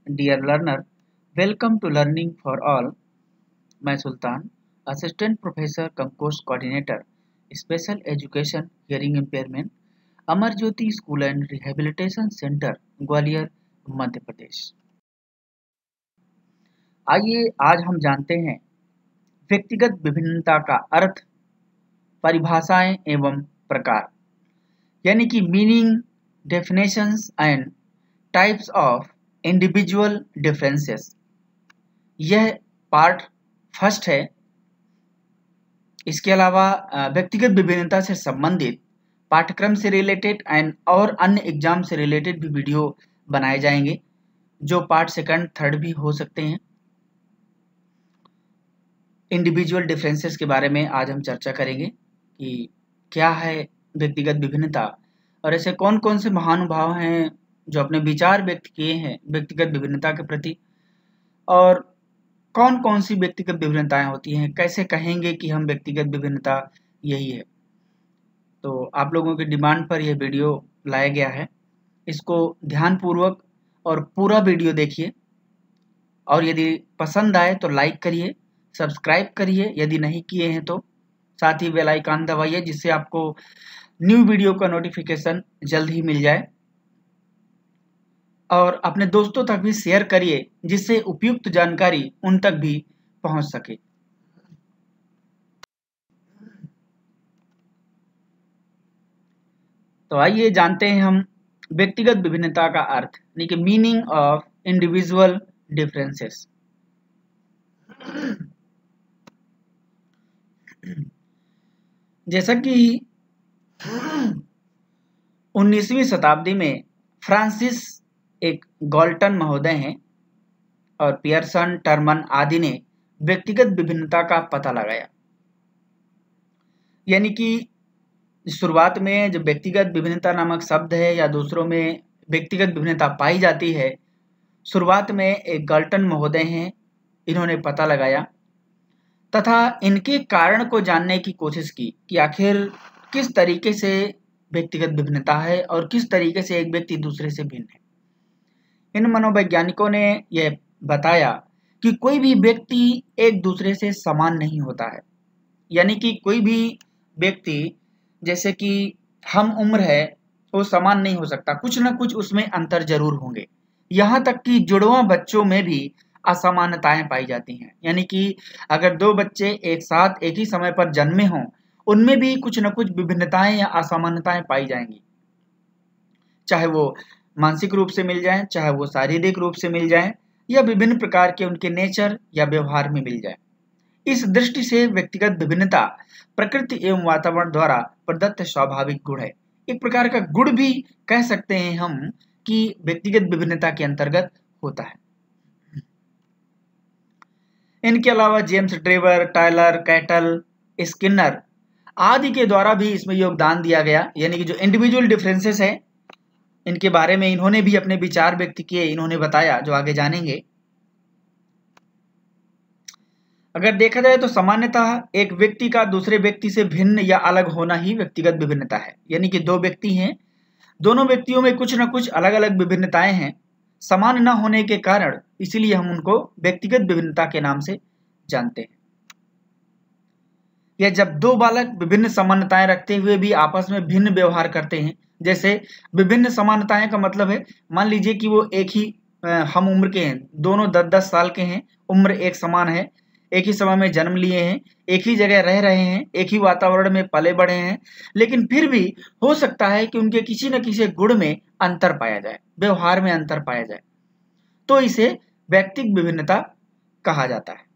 Dear learner, welcome to learning for all. मैं Sultan, assistant professor cum course coordinator, special education hearing impairment, Amar Jyoti school and rehabilitation centre, Gwalior, Madhya Pradesh. आइए आज हम जानते हैं व्यक्तिगत विभिन्नता का अर्थ, परिभाषाएं एवं प्रकार, यानी कि meaning, definitions and types of individual differences. यह पार्ट फर्स्ट है। इसके अलावा व्यक्तिगत विभिन्नता से संबंधित पाठ्यक्रम से रिलेटेड एंड और अन्य एग्जाम से रिलेटेड भी वीडियो बनाए जाएंगे, जो पार्ट सेकंड थर्ड भी हो सकते हैं। इंडिविजुअल डिफरेंसेस के बारे में आज हम चर्चा करेंगे कि क्या है व्यक्तिगत विभिन्नता और ऐसे कौन कौन से महानुभाव हैं जो अपने विचार व्यक्त किए हैं व्यक्तिगत विभिन्नता के प्रति, और कौन कौन सी व्यक्तिगत विभिन्नताएं होती हैं, कैसे कहेंगे कि हम व्यक्तिगत विभिन्नता यही है। तो आप लोगों की डिमांड पर यह वीडियो लाया गया है। इसको ध्यानपूर्वक और पूरा वीडियो देखिए, और यदि पसंद आए तो लाइक करिए, सब्सक्राइब करिए यदि नहीं किए हैं तो, साथ ही बेल आइकन दबाइए जिससे आपको न्यू वीडियो का नोटिफिकेशन जल्द ही मिल जाए, और अपने दोस्तों तक भी शेयर करिए जिससे उपयुक्त जानकारी उन तक भी पहुंच सके। तो आइए जानते हैं हम व्यक्तिगत विभिन्नता का अर्थ, यानी कि मीनिंग ऑफ इंडिविजुअल डिफरेंसेस। जैसा कि 19वीं शताब्दी में फ्रांसिस एक गॉल्टन महोदय हैं और पियर्सन, टर्मन आदि ने व्यक्तिगत विभिन्नता का पता लगाया। यानी कि शुरुआत में जो व्यक्तिगत विभिन्नता नामक शब्द है या दूसरों में व्यक्तिगत विभिन्नता पाई जाती है, शुरुआत में एक गॉल्टन महोदय हैं, इन्होंने पता लगाया तथा इनके कारण को जानने की कोशिश की कि आखिर किस तरीके से व्यक्तिगत विभिन्नता है और किस तरीके से एक व्यक्ति दूसरे से भिन्न है। इन मनोवैज्ञानिकों ने यह बताया कि कोई भी व्यक्ति एक दूसरे से समान नहीं होता है। यानी कि कोई भी व्यक्ति, जैसे कि हम उम्र है, वो समान नहीं हो सकता, कुछ ना कुछ उसमें अंतर जरूर होंगे। यहाँ तक कि जुड़वा बच्चों में भी असमानताएं पाई जाती हैं। यानी कि अगर दो बच्चे एक साथ एक ही समय पर जन्मे हों, उनमें भी कुछ न कुछ विभिन्नताएं या असमानताएं पाई जाएंगी, चाहे वो मानसिक रूप से मिल जाए, चाहे वो शारीरिक रूप से मिल जाए, या विभिन्न प्रकार के उनके नेचर या व्यवहार में मिल जाए। इस दृष्टि से व्यक्तिगत विभिन्नता प्रकृति एवं वातावरण द्वारा प्रदत्त स्वाभाविक गुण है। एक प्रकार का गुण भी कह सकते हैं हम कि व्यक्तिगत विभिन्नता के अंतर्गत होता है। इनके अलावा James Trevor, Tyler, Cattell, Skinner आदि के द्वारा भी इसमें योगदान दिया गया। यानी कि जो इंडिविजुअल डिफरेंसेस है, इनके बारे में इन्होंने भी अपने विचार व्यक्त किए, इन्होंने बताया, जो आगे जानेंगे। अगर देखा जाए तो सामान्यतः एक व्यक्ति का दूसरे व्यक्ति से भिन्न या अलग होना ही व्यक्तिगत विभिन्नता है। यानी कि दो व्यक्ति हैं, दोनों व्यक्तियों में कुछ न कुछ अलग अलग विभिन्नताएं हैं, समान न होने के कारण, इसीलिए हम उनको व्यक्तिगत विभिन्नता के नाम से जानते हैं। या जब दो बालक विभिन्न समानताएं रखते हुए भी आपस में भिन्न व्यवहार करते हैं, जैसे विभिन्न समानताएं का मतलब है, मान लीजिए कि वो एक ही हम उम्र के हैं, दोनों 10-10 साल के हैं, उम्र एक समान है, एक ही समय में जन्म लिए हैं, एक ही जगह रह रहे हैं, एक ही वातावरण में पले बढ़े हैं, लेकिन फिर भी हो सकता है कि उनके किसी न किसी गुण में अंतर पाया जाए, व्यवहार में अंतर पाया जाए, तो इसे व्यक्तिगत विभिन्नता कहा जाता है।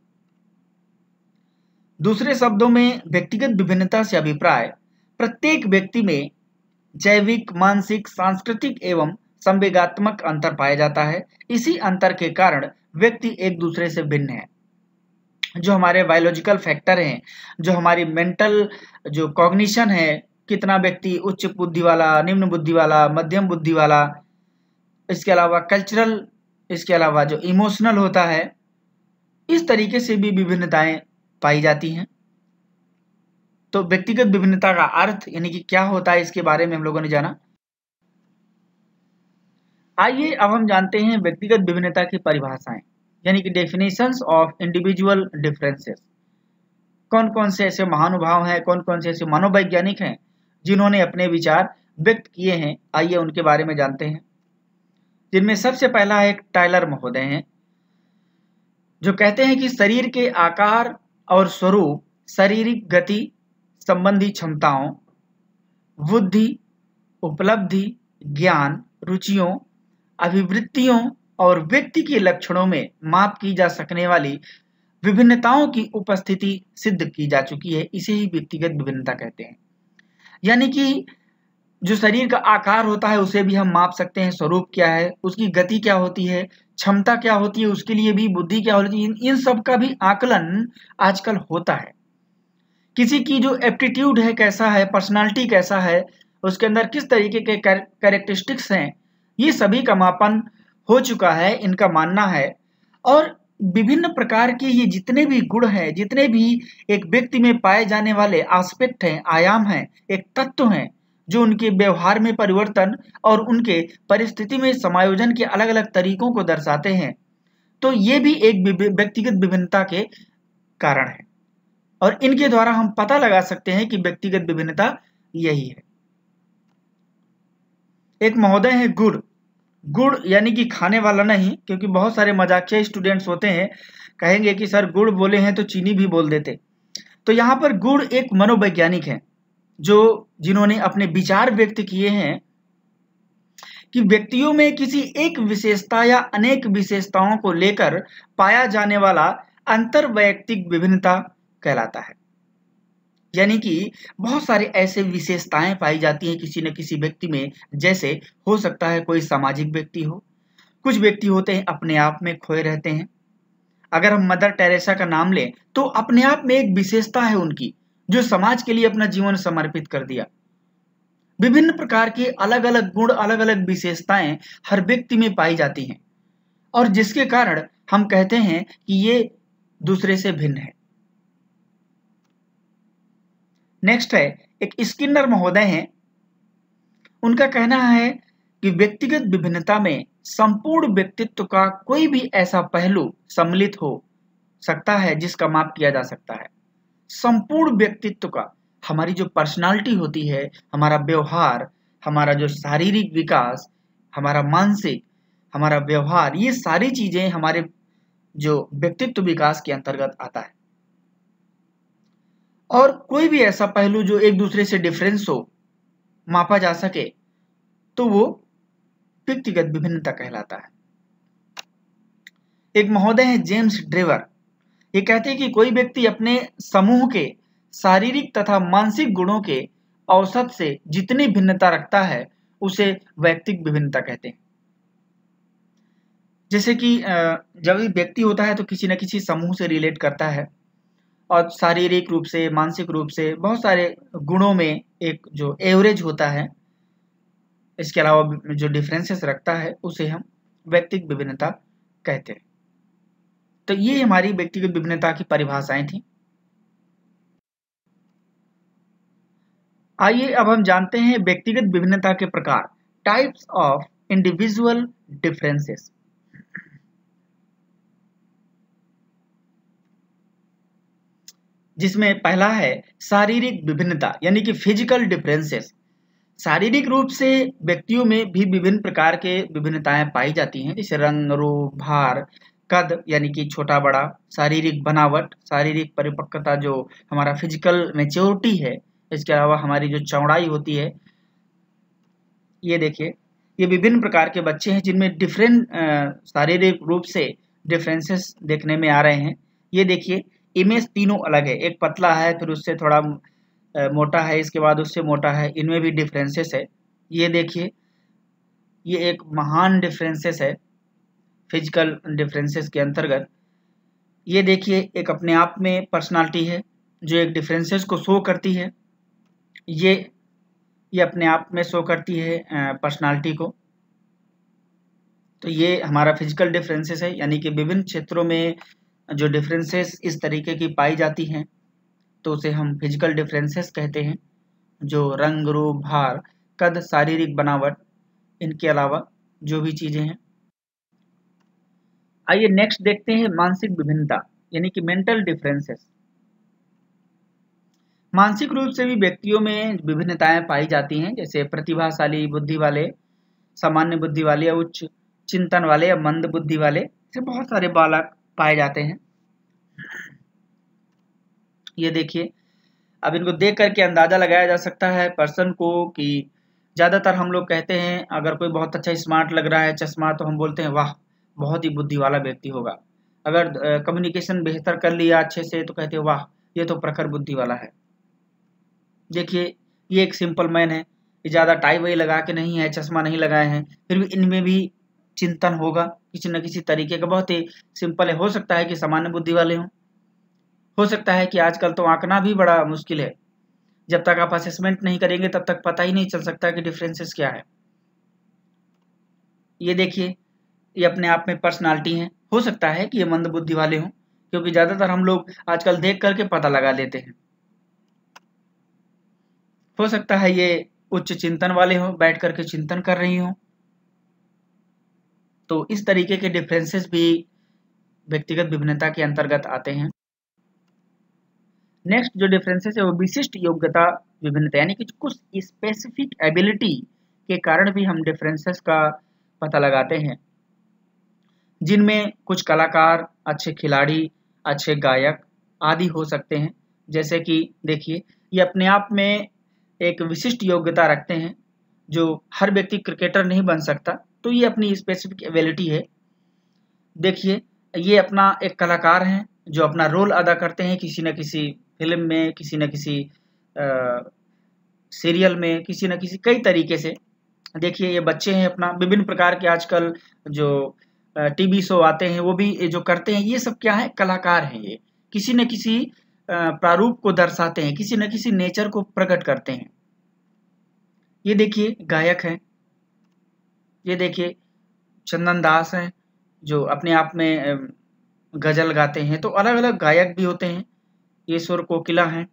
दूसरे शब्दों में व्यक्तिगत विभिन्नता से अभिप्राय प्रत्येक व्यक्ति में जैविक, मानसिक, सांस्कृतिक एवं संवेगात्मक अंतर पाया जाता है। इसी अंतर के कारण व्यक्ति एक दूसरे से भिन्न है। जो हमारे बायोलॉजिकल फैक्टर हैं, जो हमारी मेंटल जो कॉग्निशन है, कितना व्यक्ति उच्च बुद्धि वाला, निम्न बुद्धि वाला, मध्यम बुद्धि वाला, इसके अलावा कल्चरल, इसके अलावा जो इमोशनल होता है, इस तरीके से भी विभिन्नताएं पाई जाती हैं। तो व्यक्तिगत विभिन्नता का अर्थ यानी कि क्या होता है, इसके बारे में हम लोगों ने जाना। आइए अब हम जानते हैं व्यक्तिगत विभिन्नता की परिभाषाएं, यानी कि डेफिनेशंस ऑफ इंडिविजुअल डिफरेंसेस। कौन कौन से ऐसे महानुभाव हैं, कौन कौन से ऐसे मनोवैज्ञानिक हैं जिन्होंने अपने विचार व्यक्त किए हैं, आइए उनके बारे में जानते हैं। जिनमें सबसे पहला एक टायलर महोदय हैं, जो कहते हैं कि शरीर के आकार और स्वरूप शारीरिक गति संबंधी क्षमताओं, बुद्धि, उपलब्धि, ज्ञान, रुचियों, अभिवृत्तियों और व्यक्ति के लक्षणों में माप की जा सकने वाली विभिन्नताओं की उपस्थिति सिद्ध की जा चुकी है। इसे ही व्यक्तिगत विभिन्नता कहते हैं। यानी कि जो शरीर का आकार होता है उसे भी हम माप सकते हैं, स्वरूप क्या है, उसकी गति क्या होती है, क्षमता क्या होती है, उसके लिए भी बुद्धि क्या होती है, इन सब का भी आकलन आजकल होता है। किसी की जो एप्टीट्यूड है कैसा है, पर्सनालिटी कैसा है, उसके अंदर किस तरीके के कैरेक्टरिस्टिक्स हैं, ये सभी का मापन हो चुका है, इनका मानना है। और विभिन्न प्रकार के ये जितने भी गुण हैं, जितने भी एक व्यक्ति में पाए जाने वाले एस्पेक्ट हैं, आयाम हैं, एक तत्व हैं, जो उनके व्यवहार में परिवर्तन और उनके परिस्थिति में समायोजन के अलग अलग तरीकों को दर्शाते हैं, तो ये भी एक व्यक्तिगत विभिन्नता के कारण है। और इनके द्वारा हम पता लगा सकते हैं कि व्यक्तिगत विभिन्नता यही है। एक महोदय है गुड़। गुड़ यानी कि खाने वाला नहीं, क्योंकि बहुत सारे मजाकिया स्टूडेंट्स होते हैं, कहेंगे कि सर गुड़ बोले हैं तो चीनी भी बोल देते। तो यहाँ पर गुड़ एक मनोवैज्ञानिक है, जो जिन्होंने अपने विचार व्यक्त किए हैं कि व्यक्तियों में किसी एक विशेषता या अनेक विशेषताओं को लेकर पाया जाने वाला अंतर्वैयक्तिक विभिन्नता कहलाता है। यानी कि बहुत सारे ऐसे विशेषताएं पाई जाती हैं किसी न किसी व्यक्ति में, जैसे हो सकता है कोई सामाजिक व्यक्ति हो, कुछ व्यक्ति होते हैं अपने आप में खोए रहते हैं। अगर हम मदर टेरेसा का नाम लें तो अपने आप में एक विशेषता है उनकी, जो समाज के लिए अपना जीवन समर्पित कर दिया। विभिन्न प्रकार के अलग अलग गुण, अलग अलग विशेषताएं हर व्यक्ति में पाई जाती हैं, और जिसके कारण हम कहते हैं कि ये दूसरे से भिन्न है। नेक्स्ट है एक स्किनर महोदय हैं। उनका कहना है कि व्यक्तिगत विभिन्नता में संपूर्ण व्यक्तित्व का कोई भी ऐसा पहलू सम्मिलित हो सकता है जिसका माप किया जा सकता है। संपूर्ण व्यक्तित्व का, हमारी जो पर्सनालिटी होती है, हमारा व्यवहार, हमारा जो शारीरिक विकास, हमारा मानसिक, हमारा व्यवहार, ये सारी चीजें हमारे जो व्यक्तित्व विकास के अंतर्गत आता है। और कोई भी ऐसा पहलू जो एक दूसरे से डिफरेंस हो, मापा जा सके, तो वो व्यक्तिगत विभिन्नता कहलाता है। एक महोदय है जेम्स ड्रेवर। ये कहते हैं कि कोई व्यक्ति अपने समूह के शारीरिक तथा मानसिक गुणों के औसत से जितनी भिन्नता रखता है उसे वैयक्तिक विभिन्नता कहते हैं। जैसे कि जब भी व्यक्ति होता है तो किसी न किसी समूह से रिलेट करता है, और शारीरिक रूप से, मानसिक रूप से बहुत सारे गुणों में एक जो एवरेज होता है, इसके अलावा जो डिफरेंसेस रखता है, उसे हम व्यक्तिगत विभिन्नता कहते हैं। तो ये हमारी व्यक्तिगत विभिन्नता की परिभाषाएं थी। आइए अब हम जानते हैं व्यक्तिगत विभिन्नता के प्रकार, टाइप्स ऑफ इंडिविजुअल डिफरेंसेस। जिसमें पहला है शारीरिक विभिन्नता, यानी कि फिजिकल डिफरेंसेस। शारीरिक रूप से व्यक्तियों में भी विभिन्न प्रकार के विभिन्नताएं पाई जाती हैं, जैसे रंग, रूप, भार, कद यानी कि छोटा बड़ा, शारीरिक बनावट, शारीरिक परिपक्वता, जो हमारा फिजिकल मैच्योरिटी है, इसके अलावा हमारी जो चौड़ाई होती है। ये देखिए, ये विभिन्न प्रकार के बच्चे हैं जिनमें डिफरेंट शारीरिक रूप से डिफरेंसेस देखने में आ रहे हैं। ये देखिए, इमेज तीनों अलग है, एक पतला है, फिर उससे थोड़ा मोटा है, इसके बाद उससे मोटा है, इनमें भी डिफरेंसेस है। ये देखिए, ये एक महान डिफरेंसेस है फिजिकल डिफरेंसेस के अंतर्गत। ये देखिए, एक अपने आप में पर्सनालिटी है जो एक डिफरेंसेस को शो करती है। ये अपने आप में शो करती है पर्सनालिटी को। तो ये हमारा फिजिकल डिफरेंसेस है, यानी कि विभिन्न क्षेत्रों में जो डिफरेंसेस इस तरीके की पाई जाती हैं तो उसे हम फिजिकल डिफरेंसेस कहते हैं, जो रंग, रूप, भार, कद, शारीरिक बनावट, इनके अलावा जो भी चीजें हैं। आइए नेक्स्ट देखते हैं मानसिक विभिन्नता यानी कि मेंटल डिफरेंसेस। मानसिक रूप से भी व्यक्तियों में विभिन्नताएं पाई जाती हैं, जैसे प्रतिभाशाली बुद्धि वाले, सामान्य बुद्धि वाले, या उच्च चिंतन वाले, या मंद बुद्धि वाले, से बहुत सारे बालक पाए जाते हैं। ये देखिए, अब इनको देख करके अंदाजा लगाया जा सकता है पर्सन को कि ज्यादातर हम लोग कहते हैं अगर कोई बहुत अच्छा स्मार्ट लग रहा है चश्मा, तो हम बोलते हैं वाह बहुत ही बुद्धि वाला व्यक्ति होगा। अगर कम्युनिकेशन बेहतर कर लिया अच्छे से तो कहते हैं वाह ये तो प्रखर बुद्धि वाला है। देखिए ये एक सिंपल मैन है, ये ज्यादा टाई वाई लगा के नहीं है, चश्मा नहीं लगाए हैं, फिर भी इनमें भी चिंतन होगा किसी न किसी तरीके का। बहुत ही सिंपल है, हो सकता है कि सामान्य बुद्धि वाले हों, हो सकता है कि आजकल तो आंकना भी बड़ा मुश्किल है, जब तक आप असेसमेंट नहीं करेंगे तब तक पता ही नहीं चल सकता कि डिफरेंसेस क्या है। ये देखिए ये अपने आप में पर्सनालिटी है, हो सकता है कि ये मंद बुद्धि वाले हों, क्योंकि ज्यादातर हम लोग आजकल देख करके पता लगा लेते हैं। हो सकता है ये उच्च चिंतन वाले हों, बैठ करके चिंतन कर रही हों। तो इस तरीके के डिफरेंसेस भी व्यक्तिगत विभिन्नता के अंतर्गत आते हैं। नेक्स्ट जो डिफरेंसेस है वो विशिष्ट योग्यता विभिन्नता, यानी कि कुछ स्पेसिफिक एबिलिटी के कारण भी हम डिफरेंसेस का पता लगाते हैं, जिनमें कुछ कलाकार, अच्छे खिलाड़ी, अच्छे गायक आदि हो सकते हैं। जैसे कि देखिए ये अपने आप में एक विशिष्ट योग्यता रखते हैं, जो हर व्यक्ति क्रिकेटर नहीं बन सकता, तो ये अपनी स्पेसिफिक एबिलिटी है। देखिए ये अपना एक कलाकार हैं जो अपना रोल अदा करते हैं किसी न किसी फिल्म में, किसी न किसी सीरियल में, किसी न किसी कई तरीके से। देखिए ये बच्चे हैं अपना विभिन्न प्रकार के आजकल जो टीवी शो आते हैं वो भी जो करते हैं, ये सब क्या है, कलाकार हैं। ये किसी न किसी प्रारूप को दर्शाते हैं, किसी न किसी नेचर को प्रकट करते हैं। ये देखिए गायक हैं, ये देखिए चंदन दास हैं जो अपने आप में गजल गाते हैं। तो अलग अलग गायक भी होते हैं, ये सुर कोकिला हैं।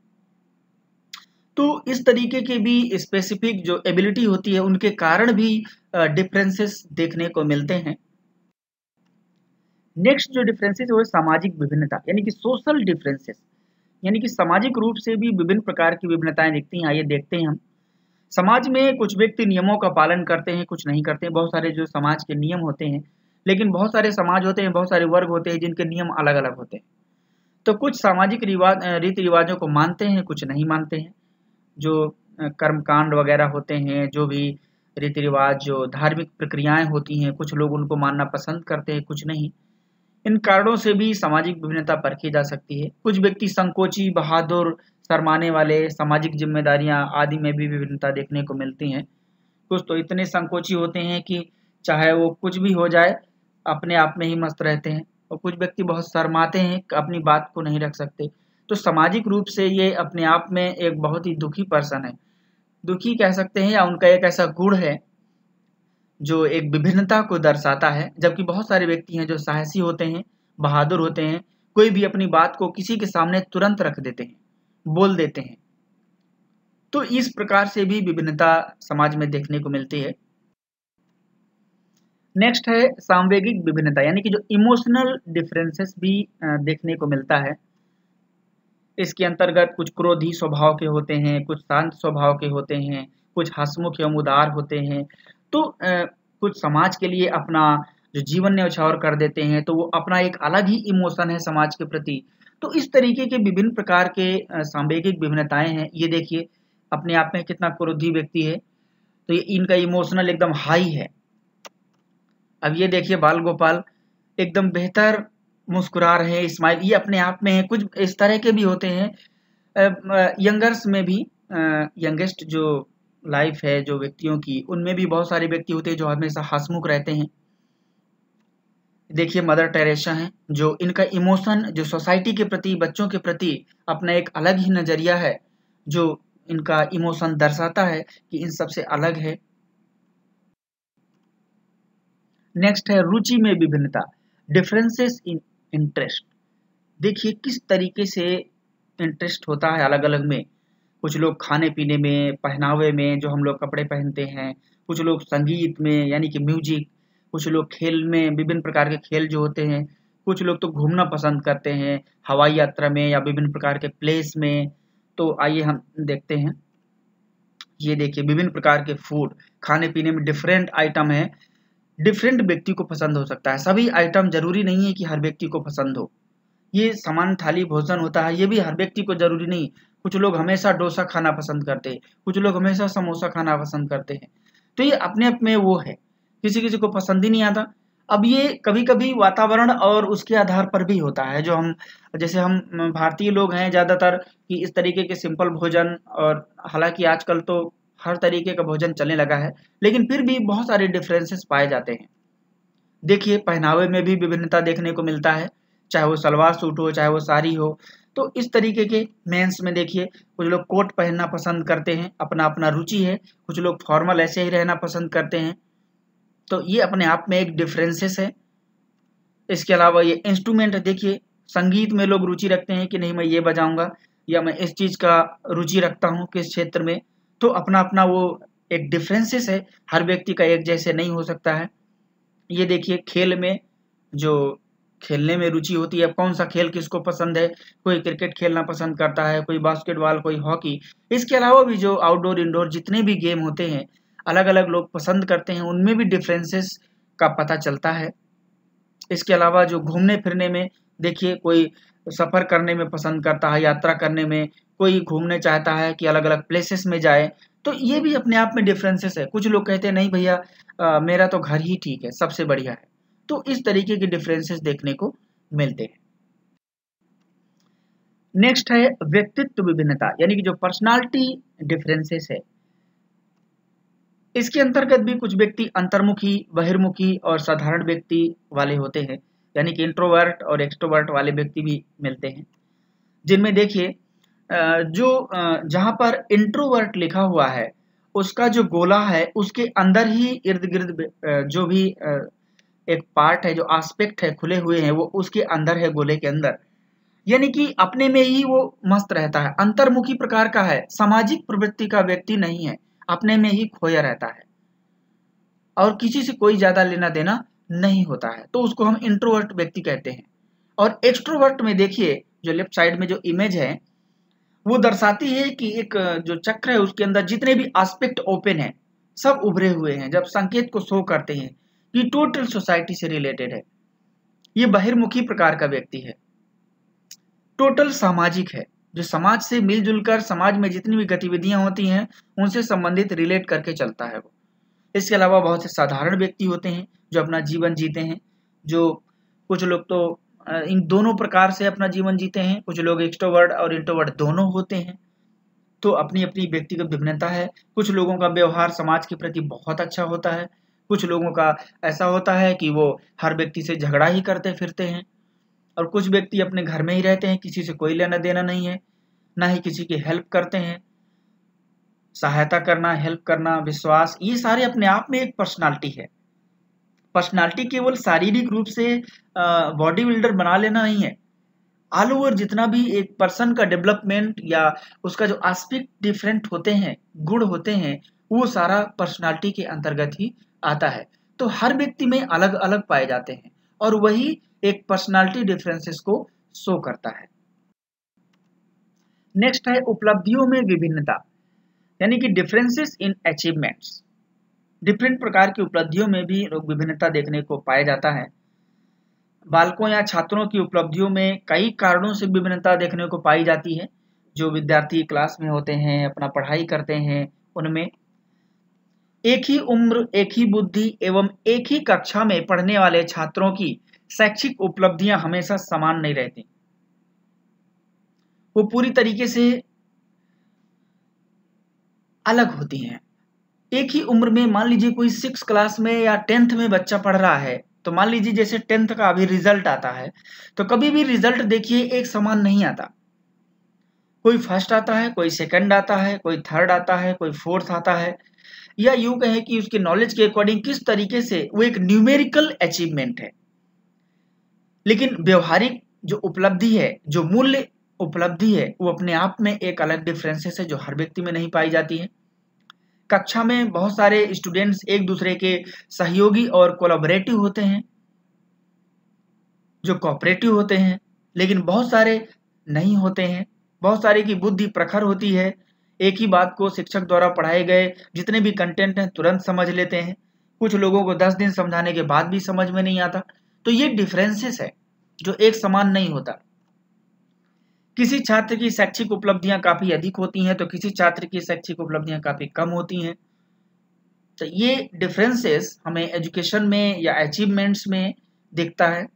तो इस तरीके के भी स्पेसिफिक जो एबिलिटी होती है उनके कारण भी डिफरेंसेस देखने को मिलते हैं। नेक्स्ट जो डिफरेंसेस है वो सामाजिक विभिन्नता, यानी कि सोशल डिफरेंसेस, यानी कि सामाजिक रूप से भी विभिन्न प्रकार की विभिन्नताएं दिखती हैं। आइए देखते हैं हम। समाज में कुछ व्यक्ति नियमों का पालन करते हैं, कुछ नहीं करते हैं। बहुत सारे जो समाज के नियम होते हैं, लेकिन बहुत सारे समाज होते हैं, बहुत सारे वर्ग होते हैं जिनके नियम अलग अलग होते हैं। तो कुछ सामाजिक रीति रिवाजों को मानते हैं, कुछ नहीं मानते हैं। जो कर्मकांड वगैरह होते हैं, जो भी रीति रिवाज, जो धार्मिक प्रक्रियाएं होती हैं, कुछ लोग उनको मानना पसंद करते हैं, कुछ नहीं। इन कारणों से भी सामाजिक विभिन्नता परखी जा सकती है। कुछ व्यक्ति संकोची, बहादुर, शर्माने वाले, सामाजिक जिम्मेदारियां आदि में भी विभिन्नता देखने को मिलती हैं। कुछ तो इतने संकोची होते हैं कि चाहे वो कुछ भी हो जाए अपने आप में ही मस्त रहते हैं, और कुछ व्यक्ति बहुत शर्माते हैं, अपनी बात को नहीं रख सकते। तो सामाजिक रूप से ये अपने आप में एक बहुत ही दुखी पर्सन है, दुखी कह सकते हैं, या उनका एक ऐसा गुण है जो एक विभिन्नता को दर्शाता है। जबकि बहुत सारे व्यक्ति हैं जो साहसी होते हैं, बहादुर होते हैं, कोई भी अपनी बात को किसी के सामने तुरंत रख देते हैं, बोल देते हैं। तो इस प्रकार से भी विभिन्नता समाज में देखने को मिलती है। नेक्स्ट है सामवेगिक विभिन्नता, यानी कि जो इमोशनल डिफरेंसेस भी देखने को मिलता है। इसके अंतर्गत कुछ क्रोधी स्वभाव के होते हैं, कुछ शांत स्वभाव के होते हैं, कुछ हंसमुख एवं उदार होते हैं। तो कुछ समाज के लिए अपना जो जीवन न्यौछावर कर देते हैं, तो वो अपना एक अलग ही इमोशन है समाज के प्रति। तो इस तरीके के विभिन्न प्रकार के सांवेगिक विभिन्नताएं हैं। ये देखिए अपने आप में कितना क्रोधी व्यक्ति है, तो ये इनका इमोशनल एकदम हाई है। अब ये देखिए बाल गोपाल एकदम बेहतर मुस्कुरा रहे हैं, स्माइल, ये अपने आप में है। कुछ इस तरह के भी होते हैं यंगर्स में भी, यंगेस्ट जो लाइफ है जो व्यक्तियों की, उनमें भी बहुत सारे व्यक्ति होते हैं जो हमेशा हंसमुख रहते हैं। देखिए मदर टेरेसा हैं, जो इनका इमोशन जो सोसाइटी के प्रति, बच्चों के प्रति अपना एक अलग ही नजरिया है, जो इनका इमोशन दर्शाता है कि इन सबसे अलग है। नेक्स्ट है रुचि में विभिन्नता, डिफरेंसेस इन इंटरेस्ट। देखिए किस तरीके से इंटरेस्ट होता है अलग अलग में। कुछ लोग खाने पीने में, पहनावे में, जो हम लोग कपड़े पहनते हैं, कुछ लोग संगीत में यानी कि म्यूजिक, कुछ लोग खेल में, विभिन्न प्रकार के खेल जो होते हैं, कुछ लोग तो घूमना पसंद करते हैं हवाई यात्रा में या विभिन्न प्रकार के प्लेस में। तो आइए हम देखते हैं। ये देखिए विभिन्न प्रकार के फूड, खाने पीने में डिफरेंट आइटम है, डिफरेंट व्यक्ति को पसंद हो सकता है। सभी आइटम जरूरी नहीं है कि हर व्यक्ति को पसंद हो। ये समान थाली भोजन होता है, ये भी हर व्यक्ति को जरूरी नहीं। कुछ लोग हमेशा डोसा खाना पसंद करते हैं, कुछ लोग हमेशा समोसा खाना पसंद करते हैं। तो ये अपने आप में वो है, किसी किसी को पसंद ही नहीं आता। अब ये कभी कभी वातावरण और उसके आधार पर भी होता है। जो हम जैसे हम भारतीय लोग हैं ज्यादातर कि इस तरीके के सिंपल भोजन, और हालांकि आजकल तो हर तरीके का भोजन चलने लगा है, लेकिन फिर भी बहुत सारे डिफरेंसेस पाए जाते हैं। देखिए पहनावे में भी विभिन्नता देखने को मिलता है, चाहे वो सलवार सूट हो, चाहे वो साड़ी हो। तो इस तरीके के मेंस में देखिए कुछ लोग कोट पहनना पसंद करते हैं, अपना अपना रुचि है। कुछ लोग फॉर्मल ऐसे ही रहना पसंद करते हैं। तो ये अपने आप में एक डिफरेंसेस है। इसके अलावा ये इंस्ट्रूमेंट देखिए, संगीत में लोग रुचि रखते हैं कि नहीं मैं ये बजाऊंगा, या मैं इस चीज का रुचि रखता हूँ किस क्षेत्र में। तो अपना अपना वो एक डिफरेंसेस है, हर व्यक्ति का एक जैसे नहीं हो सकता है। ये देखिए खेल में जो खेलने में रुचि होती है, कौन सा खेल किसको पसंद है, कोई क्रिकेट खेलना पसंद करता है, कोई बास्केटबॉल, कोई हॉकी। इसके अलावा भी जो आउटडोर इंडोर जितने भी गेम होते हैं अलग अलग लोग पसंद करते हैं, उनमें भी डिफरेंसेस का पता चलता है। इसके अलावा जो घूमने फिरने में देखिए, कोई सफर करने में पसंद करता है, यात्रा करने में, कोई घूमने चाहता है कि अलग अलग प्लेसेस में जाए। तो ये भी अपने आप में डिफरेंसेस है। कुछ लोग कहते हैं नहीं भैया मेरा तो घर ही ठीक है, सबसे बढ़िया है। तो इस तरीके के डिफरेंसेस देखने को मिलते हैं। नेक्स्ट है व्यक्तित्व विभिन्नता, यानी कि जो पर्सनालिटी डिफरेंसेस है। इसके अंतर्गत भी कुछ व्यक्ति अंतर्मुखी, बहिर्मुखी और साधारण व्यक्ति वाले होते हैं, यानी कि इंट्रोवर्ट और एक्सट्रोवर्ट वाले व्यक्ति भी मिलते हैं। जिनमें देखिए जहां पर इंट्रोवर्ट लिखा हुआ है उसका जो गोला है उसके अंदर ही इर्द गिर्द जो भी एक पार्ट है, जो एस्पेक्ट है खुले हुए हैं, वो उसके अंदर है, गोले के अंदर। यानी कि अपने में ही वो मस्त रहता है, अंतर्मुखी प्रकार का है, सामाजिक प्रवृत्ति का व्यक्ति नहीं है, अपने में ही खोया रहता है और किसी से कोई ज्यादा लेना देना नहीं होता है। तो उसको हम इंट्रोवर्ट व्यक्ति कहते हैं। और एक्सट्रोवर्ट में देखिए जो लेफ्ट साइड में जो इमेज है वो दर्शाती है कि एक जो चक्र है उसके अंदर जितने भी एस्पेक्ट ओपन है, सब उभरे हुए हैं, जब संकेत को शो करते हैं कि टोटल सोसाइटी से रिलेटेड है। ये बहिर्मुखी प्रकार का व्यक्ति है, टोटल सामाजिक है, जो समाज से मिलजुल कर समाज में जितनी भी गतिविधियां होती हैं उनसे संबंधित रिलेट करके चलता है वो। इसके अलावा बहुत से साधारण व्यक्ति होते हैं जो अपना जीवन जीते हैं, जो कुछ लोग तो इन दोनों प्रकार से अपना जीवन जीते हैं, कुछ लोग एक्सट्रोवर्ट और इंट्रोवर्ट दोनों होते हैं। तो अपनी अपनी व्यक्तिगत विभिन्नता है। कुछ लोगों का व्यवहार समाज के प्रति बहुत अच्छा होता है, कुछ लोगों का ऐसा होता है कि वो हर व्यक्ति से झगड़ा ही करते फिरते हैं, और कुछ व्यक्ति अपने घर में ही रहते हैं, किसी से कोई लेना देना नहीं है, ना ही किसी की हेल्प करते हैं। सहायता करना, हेल्प करना, विश्वास, ये सारे अपने आप में एक पर्सनालिटी है। पर्सनालिटी केवल शारीरिक रूप से बॉडी बिल्डर बना लेना नहीं है, ऑल ओवर जितना भी एक पर्सन का डेवलपमेंट या उसका जो एस्पेक्ट डिफरेंट होते हैं, गुण होते हैं, वो सारा पर्सनालिटी के अंतर्गत ही आता है। तो हर व्यक्ति में अलग अलग पाए जाते हैं और वही एक पर्सनालिटी डिफरेंसेस को शो करता है। नेक्स्ट है उपलब्धियों में विभिन्नता, यानी कि डिफरेंसेस इन अचीवमेंट्स। डिफरेंट प्रकार की उपलब्धियों में भी विभिन्नता देखने को पाया जाता है। बालकों या छात्रों की उपलब्धियों में कई कारणों से विभिन्नता देखने को पाई जाती है। जो विद्यार्थी क्लास में होते हैं, अपना पढ़ाई करते हैं, उनमें एक ही उम्र, एक ही बुद्धि एवं एक ही कक्षा में पढ़ने वाले छात्रों की शैक्षिक उपलब्धियां हमेशा समान नहीं रहती। वो पूरी तरीके से अलग होती हैं। एक ही उम्र में मान लीजिए कोई 6 क्लास में या 10th में बच्चा पढ़ रहा है, तो मान लीजिए जैसे 10th का अभी रिजल्ट आता है, तो कभी भी रिजल्ट देखिए एक समान नहीं आता। कोई फर्स्ट आता है, कोई सेकंड आता है, कोई थर्ड आता है, कोई फोर्थ आता है, या यूं कहें कि उसके नॉलेज के अकॉर्डिंग किस तरीके से वो एक न्यूमेरिकल अचीवमेंट है। लेकिन व्यवहारिक जो उपलब्धि है, जो मूल्य उपलब्धि है, वो अपने आप में एक अलग डिफरेंसेस है जो हर व्यक्ति में नहीं पाई जाती है। कक्षा में बहुत सारे स्टूडेंट्स एक दूसरे के सहयोगी और कोलैबोरेटिव होते हैं, जो कोऑपरेटिव होते हैं, लेकिन बहुत सारे नहीं होते हैं। बहुत सारे की बुद्धि प्रखर होती है, एक ही बात को शिक्षक द्वारा पढ़ाए गए जितने भी कंटेंट हैं तुरंत समझ लेते हैं। कुछ लोगों को 10 दिन समझाने के बाद भी समझ में नहीं आता। तो ये डिफरेंसेस है जो एक समान नहीं होता। किसी छात्र की शैक्षिक उपलब्धियां काफी अधिक होती हैं तो किसी छात्र की शैक्षिक उपलब्धियां काफी कम होती हैं। तो ये डिफरेंसेस हमें एजुकेशन में या अचीवमेंट्स में दिखता है।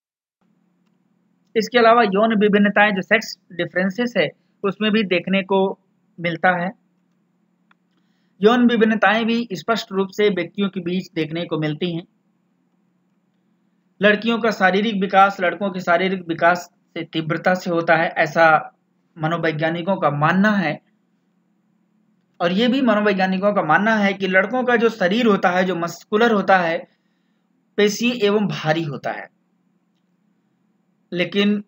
इसके अलावा यौन विभिन्नताएं जो सेक्स डिफरेंसेस है उसमें भी देखने को मिलता है। यौन विभिन्नताएं भी स्पष्ट रूप से व्यक्तियों के बीच देखने को मिलती हैं। लड़कियों का शारीरिक विकास लड़कों के शारीरिक विकास से तीव्रता से होता है, ऐसा मनोवैज्ञानिकों का मानना है। और ये भी मनोवैज्ञानिकों का मानना है कि लड़कों का जो शरीर होता है, जो मस्कुलर होता है, पेशीय एवं भारी होता है, लेकिन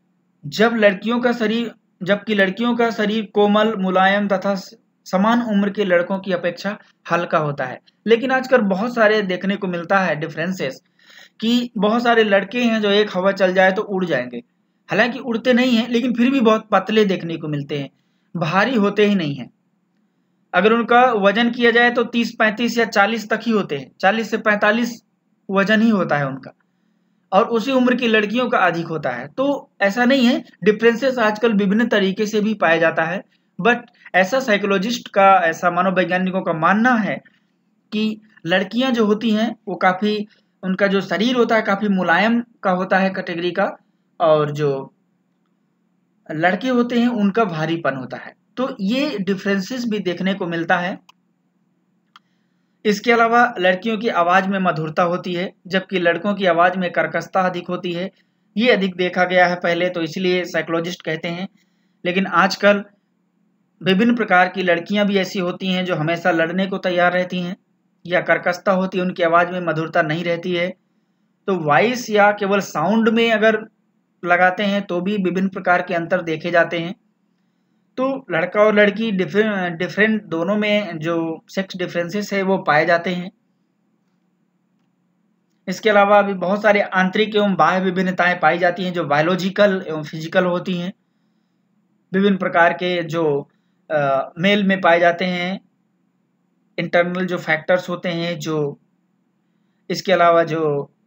जबकि लड़कियों का शरीर कोमल, मुलायम तथा समान उम्र के लड़कों की अपेक्षा हल्का होता है। लेकिन आजकल बहुत सारे देखने को मिलता है डिफरेंसेस कि बहुत सारे लड़के हैं जो एक हवा चल जाए तो उड़ जाएंगे। हालांकि उड़ते नहीं हैं, लेकिन फिर भी बहुत पतले देखने को मिलते हैं, भारी होते ही नहीं हैं। अगर उनका वजन किया जाए तो 30, 35 या 40 तक ही होते हैं। 40 से 45 वजन ही होता है उनका, और उसी उम्र की लड़कियों का अधिक होता है। तो ऐसा नहीं है, डिफरेंसेस आजकल विभिन्न तरीके से भी पाया जाता है। बट ऐसा साइकोलॉजिस्ट का, ऐसा मनोवैज्ञानिकों का मानना है कि लड़कियां जो होती हैं वो काफी, उनका जो शरीर होता है काफी मुलायम का होता है कैटेगरी का, और जो लड़के होते हैं उनका भारीपन होता है। तो ये डिफरेंसेस भी देखने को मिलता है। इसके अलावा लड़कियों की आवाज में मधुरता होती है, जबकि लड़कों की आवाज में कर्कशता अधिक होती है। ये अधिक देखा गया है पहले, तो इसलिए साइकोलॉजिस्ट कहते हैं। लेकिन आजकल विभिन्न प्रकार की लड़कियां भी ऐसी होती हैं जो हमेशा लड़ने को तैयार रहती हैं, या कर्कशता होती है, उनकी आवाज में मधुरता नहीं रहती है। तो वॉइस या केवल साउंड में अगर लगाते हैं तो भी विभिन्न प्रकार के अंतर देखे जाते हैं। तो लड़का और लड़की डिफरेंट दोनों में जो सेक्स डिफरेंसेस है वो पाए जाते हैं। इसके अलावा भी बहुत सारे आंतरिक एवं बाह्य विभिन्नताएं पाई जाती हैं जो बायोलॉजिकल एवं फिजिकल होती हैं। विभिन्न प्रकार के जो मेल में पाए जाते हैं इंटरनल जो फैक्टर्स होते हैं, जो इसके अलावा जो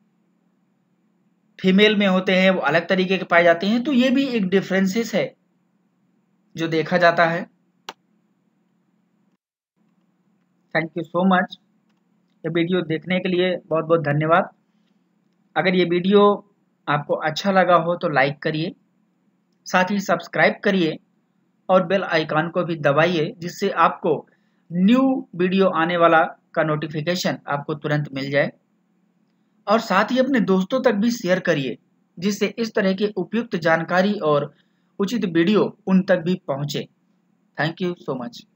फीमेल में होते हैं वो अलग तरीके के पाए जाते हैं। तो ये भी एक डिफरेंसेस है जो देखा जाता है। Thank you so much. ये वीडियो देखने के लिए बहुत बहुत धन्यवाद। अगर ये वीडियो आपको अच्छा लगा हो तो लाइक करिए, साथ ही सब्सक्राइब करिए और बेल आइकन को भी दबाइए, जिससे आपको न्यू वीडियो आने वाला का नोटिफिकेशन आपको तुरंत मिल जाए। और साथ ही अपने दोस्तों तक भी शेयर करिए, जिससे इस तरह की उपयुक्त जानकारी और उचित वीडियो उन तक भी पहुंचे। Thank you so much.